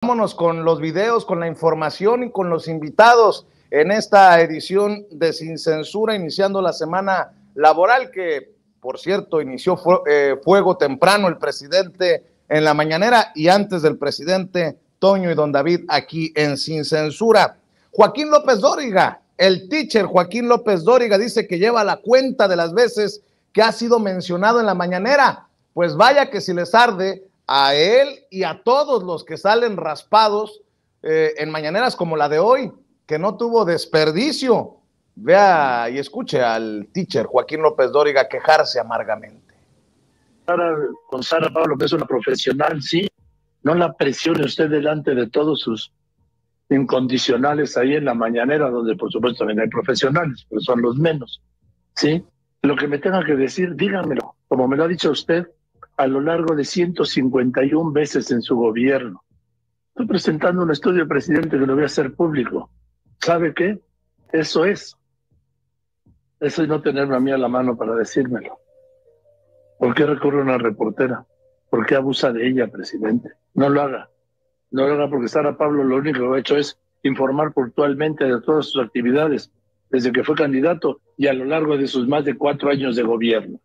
vámonos con los videos, con la información y con los invitados en esta edición de Sin Censura, iniciando la semana laboral que, por cierto, inició fuego temprano el presidente en la mañanera y antes del presidente Toño y don David aquí en Sin Censura. Joaquín López Dóriga, el teacher Joaquín López Dóriga dice que lleva la cuenta de las veces que ha sido mencionado en la mañanera. Pues vaya que si les arde a él y a todos los que salen raspados en mañaneras como la de hoy, que no tuvo desperdicio. Vea y escuche al teacher Joaquín López Dóriga quejarse amargamente. Con Sara Pablo, que es una profesional, sí, no la presione usted delante de todos sus incondicionales ahí en la mañanera, donde por supuesto también hay profesionales, pero son los menos, ¿sí? Lo que me tenga que decir, dígamelo, como me lo ha dicho usted a lo largo de 151 veces en su gobierno. Estoy presentando un estudio, presidente, que lo voy a hacer público. ¿Sabe qué? Eso es no tenerme a mí a la mano para decírmelo. ¿Por qué recurre a una reportera? ¿Por qué abusa de ella, presidente? No lo haga. No lo haga porque Sara Pablo lo único que ha hecho es informar puntualmente de todas sus actividades desde que fue candidato y a lo largo de sus más de 4 años de gobierno.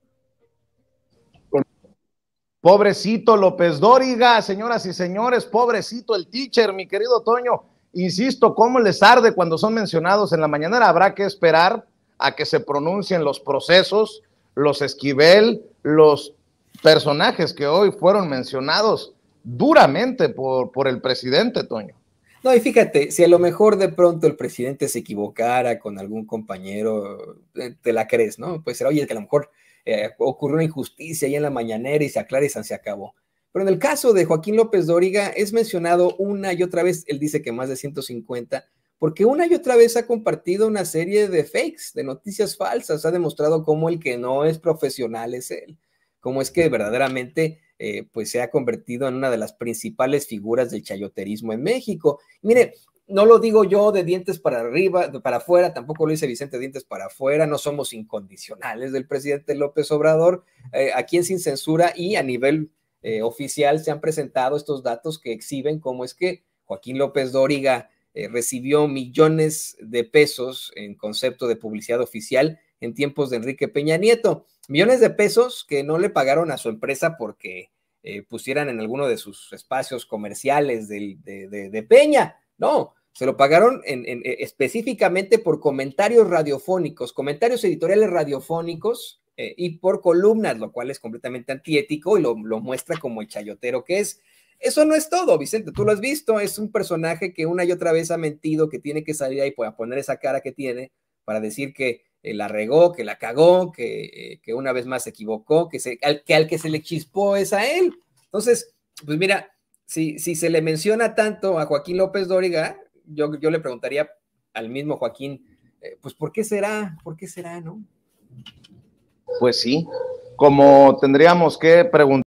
Pobrecito López Dóriga, señoras y señores, pobrecito el teacher, mi querido Toño. Insisto, ¿cómo les arde cuando son mencionados en la mañanera? Habrá que esperar a que se pronuncien los procesos, los Esquivel, los personajes que hoy fueron mencionados duramente por el presidente, Toño. No, y fíjate, si a lo mejor de pronto el presidente se equivocara con algún compañero, te la crees, ¿no? Pues será, oye, que a lo mejor ocurrió una injusticia ahí en la mañanera y se aclara y se acabó. Pero en el caso de Joaquín López Dóriga es mencionado una y otra vez, él dice que más de 150, porque una y otra vez ha compartido una serie de fakes, de noticias falsas, ha demostrado cómo el que no es profesional es él, cómo es que verdaderamente pues se ha convertido en una de las principales figuras del chayoterismo en México. Mire, no lo digo yo de dientes para arriba, para afuera, tampoco lo dice Vicente de dientes para afuera, no somos incondicionales del presidente López Obrador, aquí en Sin Censura y a nivel oficial se han presentado estos datos que exhiben cómo es que Joaquín López Dóriga recibió millones de pesos en concepto de publicidad oficial en tiempos de Enrique Peña Nieto, millones de pesos que no le pagaron a su empresa porque pusieran en alguno de sus espacios comerciales de Peña, no, se lo pagaron específicamente por comentarios radiofónicos, comentarios editoriales radiofónicos y por columnas, lo cual es completamente antiético y lo muestra como el chayotero que es. Eso no es todo, Vicente, tú lo has visto, es un personaje que una y otra vez ha mentido, que tiene que salir ahí para poner esa cara que tiene, para decir que la regó, que la cagó, que una vez más se equivocó, que al que se le chispó es a él. Entonces, pues mira, si se le menciona tanto a Joaquín López Dóriga, yo le preguntaría al mismo Joaquín, pues ¿por qué será, no? Pues sí, como tendríamos que preguntar